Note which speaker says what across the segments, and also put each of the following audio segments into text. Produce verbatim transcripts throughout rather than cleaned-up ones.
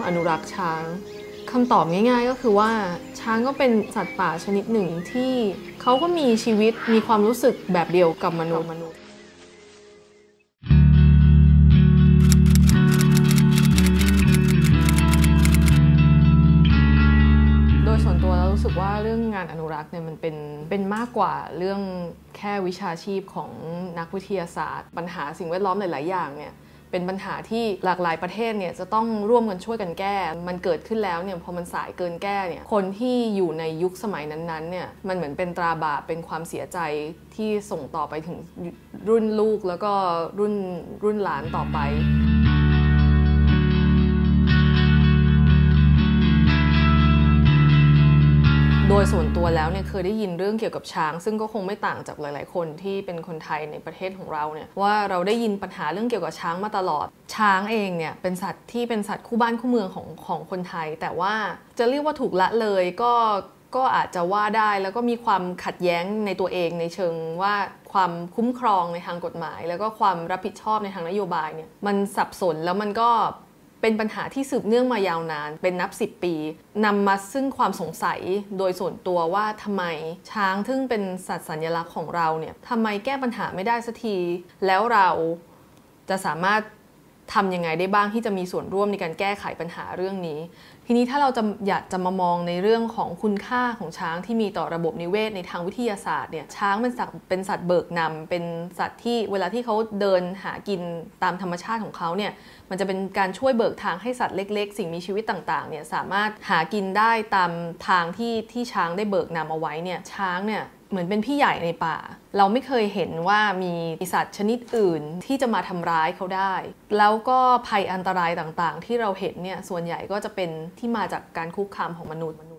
Speaker 1: อนุรักษ์ช้างคำตอบง่ายๆก็คือว่าช้างก็เป็นสัตว์ป่าชนิดหนึ่งที่เขาก็มีชีวิตมีความรู้สึกแบบเดียวกับมนุษย์โดยส่วนตัวแล้วรู้สึกว่าเรื่องงานอนุรักษ์เนี่ยมันเป็นเป็นมากกว่าเรื่องแค่วิชาชีพของนักวิทยาศาสตร์ปัญหาสิ่งแวดล้อมหลายๆอย่างเนี่ยเป็นปัญหาที่หลากหลายประเทศเนี่ยจะต้องร่วมกันช่วยกันแก้มันเกิดขึ้นแล้วเนี่ยพอมันสายเกินแก้เนี่ยคนที่อยู่ในยุคสมัยนั้นๆเนี่ยมันเหมือนเป็นตราบาปเป็นความเสียใจที่ส่งต่อไปถึงรุ่นลูกแล้วก็รุ่นรุ่นหลานต่อไปโดยส่วนตัวแล้วเนี่ยเคยได้ยินเรื่องเกี่ยวกับช้างซึ่งก็คงไม่ต่างจากหลายๆคนที่เป็นคนไทยในประเทศของเราเนี่ยว่าเราได้ยินปัญหาเรื่องเกี่ยวกับช้างมาตลอดช้างเองเนี่ยเป็นสัตว์ที่เป็นสัตว์คู่บ้านคู่เมืองของของคนไทยแต่ว่าจะเรียกว่าถูกละเลยก็ก็อาจจะว่าได้แล้วก็มีความขัดแย้งในตัวเองในเชิงว่าความคุ้มครองในทางกฎหมายแล้วก็ความรับผิดชอบในทางนโยบายเนี่ยมันสับสนแล้วมันก็เป็นปัญหาที่สืบเนื่องมายาวนานเป็นนับสิบปีนำมาซึ่งความสงสัยโดยส่วนตัวว่าทำไมช้างซึ่งเป็นสัตว์สัญลักษณ์ของเราเนี่ยทำไมแก้ปัญหาไม่ได้สักทีแล้วเราจะสามารถทำยังไงได้บ้างที่จะมีส่วนร่วมในการแก้ไขปัญหาเรื่องนี้ทีนี้ถ้าเราจะอยากจะมามองในเรื่องของคุณค่าของช้างที่มีต่อระบบนิเวศในทางวิทยาศาสตร์เนี่ยช้างเป็นสัตว์เป็นสัตว์เบิกนำเป็นสัตว์ที่เวลาที่เขาเดินหากินตามธรรมชาติของเขาเนี่ยมันจะเป็นการช่วยเบิกทางให้สัตว์เล็กๆสิ่งมีชีวิตต่างๆเนี่ยสามารถหากินได้ตามทางที่ที่ช้างได้เบิกนำเอาไว้เนี่ยช้างเนี่ยเหมือนเป็นพี่ใหญ่ในป่าเราไม่เคยเห็นว่ามีสัตว์ชนิดอื่นที่จะมาทำร้ายเขาได้แล้วก็ภัยอันตรายต่างๆที่เราเห็นเนี่ยส่วนใหญ่ก็จะเป็นที่มาจากการคุกคามของมนุษย์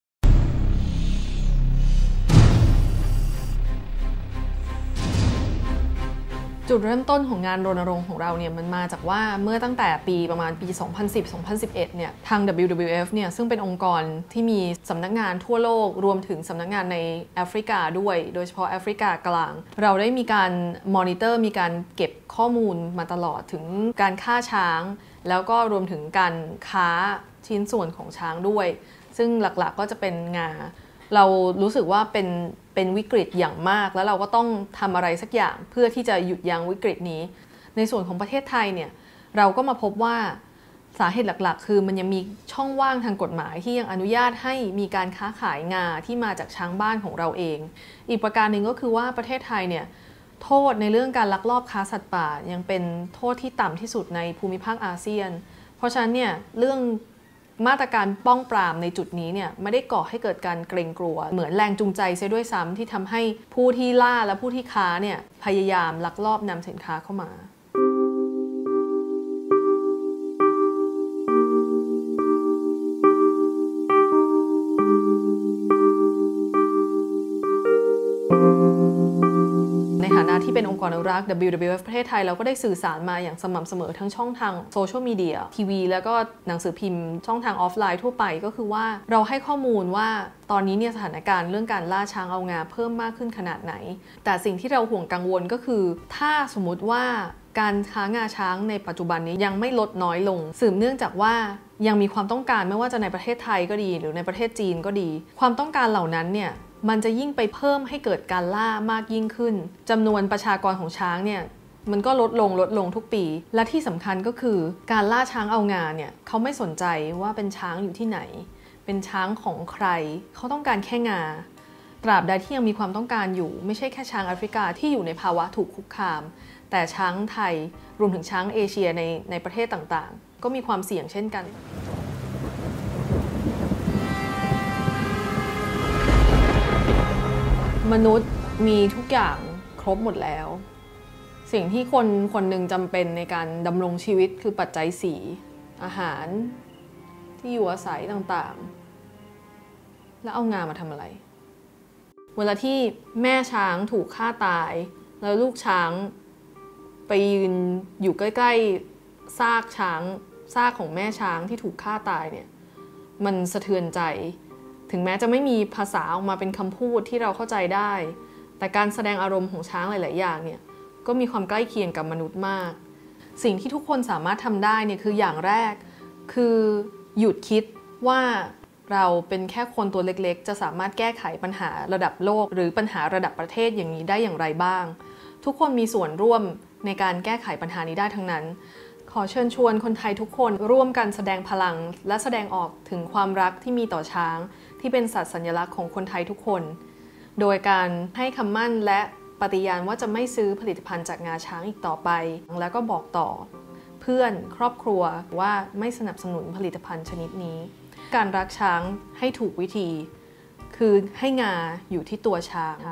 Speaker 1: จุดเริ่มต้นของงานรณรงค์ของเราเนี่ยมันมาจากว่าเมื่อตั้งแต่ปีประมาณปี สองพันสิบ สองพันสิบเอ็ด เนี่ยทาง ดับเบิลยู ดับเบิลยู เอฟ เนี่ยซึ่งเป็นองค์กรที่มีสำนักงานทั่วโลกรวมถึงสำนักงานในแอฟริกาด้วยโดยเฉพาะแอฟริกากลางเราได้มีการมอนิเตอร์มีการเก็บข้อมูลมาตลอดถึงการฆ่าช้างแล้วก็รวมถึงการค้าชิ้นส่วนของช้างด้วยซึ่งหลักๆก็จะเป็นงาเรารู้สึกว่าเป็นเป็นวิกฤตอย่างมากแล้วเราก็ต้องทำอะไรสักอย่างเพื่อที่จะหยุดยั้งวิกฤตนี้ในส่วนของประเทศไทยเนี่ยเราก็มาพบว่าสาเหตุหลักๆคือมันยังมีช่องว่างทางกฎหมายที่ยังอนุญาตให้มีการค้าขายงาที่มาจากช้างบ้านของเราเองอีกประการหนึ่งก็คือว่าประเทศไทยเนี่ยโทษในเรื่องการลักลอบค้าสัตว์ป่ายังเป็นโทษที่ต่ำที่สุดในภูมิภาคอาเซียนเพราะฉะนั้นเนี่ยเรื่องมาตรการป้องปรามในจุดนี้เนี่ยไม่ได้ก่อให้เกิดการเกรงกลัวเหมือนแรงจูงใจเสียด้วยซ้ำที่ทำให้ผู้ที่ล่าและผู้ที่ค้าเนี่ยพยายามลักลอบนำสินค้าเข้ามาในฐานะที่เป็นองค์กรอนุรักษ์ ดับเบิลยู ดับเบิลยู เอฟ ประเทศไทยเราก็ได้สื่อสารมาอย่างสม่ำเสมอทั้งช่องทางโซเชียลมีเดียทีวีแล้วก็หนังสือพิมพ์ช่องทางออฟไลน์ทั่วไปก็คือว่าเราให้ข้อมูลว่าตอนนี้เนี่ยสถานการณ์เรื่องการล่าช้างเอางาเพิ่มมากขึ้นขนาดไหนแต่สิ่งที่เราห่วงกังวลก็คือถ้าสมมุติว่าการค้างาช้างในปัจจุบันนี้ยังไม่ลดน้อยลงสืบเนื่องจากว่ายังมีความต้องการไม่ว่าจะในประเทศไทยก็ดีหรือในประเทศจีนก็ดีความต้องการเหล่านั้นเนี่ยมันจะยิ่งไปเพิ่มให้เกิดการล่ามากยิ่งขึ้นจำนวนประชากรของช้างเนี่ยมันก็ลดลงลดลงทุกปีและที่สำคัญก็คือการล่าช้างเอางาเนี่ยเขาไม่สนใจว่าเป็นช้างอยู่ที่ไหนเป็นช้างของใครเขาต้องการแค่งาตราบใดที่ยังมีความต้องการอยู่ไม่ใช่แค่ช้างแอฟริกาที่อยู่ในภาวะถูกคุกคามแต่ช้างไทยรวมถึงช้างเอเชียในในประเทศต่างๆก็มีความเสี่ยงเช่นกันมนุษย์มีทุกอย่างครบหมดแล้วสิ่งที่คนคนหนึ่งจำเป็นในการดำรงชีวิตคือปัจจัยสี่อาหารที่อยู่อาศัยต่างๆแล้วเอางามาทำอะไรเวลาที่แม่ช้างถูกฆ่าตายแล้วลูกช้างไปยืนอยู่ใกล้ๆซากช้างซากของแม่ช้างที่ถูกฆ่าตายเนี่ยมันสะเทือนใจถึงแม้จะไม่มีภาษาออกมาเป็นคำพูดที่เราเข้าใจได้แต่การแสดงอารมณ์ของช้างหลายๆอย่างเนี่ยก็มีความใกล้เคียงกับมนุษย์มากสิ่งที่ทุกคนสามารถทำได้เนี่ยคืออย่างแรกคือหยุดคิดว่าเราเป็นแค่คนตัวเล็กๆจะสามารถแก้ไขปัญหาระดับโลกหรือปัญหาระดับประเทศอย่างนี้ได้อย่างไรบ้างทุกคนมีส่วนร่วมในการแก้ไขปัญหานี้ได้ทั้งนั้นขอเชิญชวนคนไทยทุกคนร่วมกันแสดงพลังและแสดงออกถึงความรักที่มีต่อช้างที่เป็นสัตว์สัญลักษณ์ของคนไทยทุกคนโดยการให้คำมั่นและปฏิญาณว่าจะไม่ซื้อผลิตภัณฑ์จากงาช้างอีกต่อไปแล้วก็บอกต่อเพื่อนครอบครัวว่าไม่สนับสนุนผลิตภัณฑ์ชนิดนี้การรักช้างให้ถูกวิธีคือให้งาอยู่ที่ตัวช้าง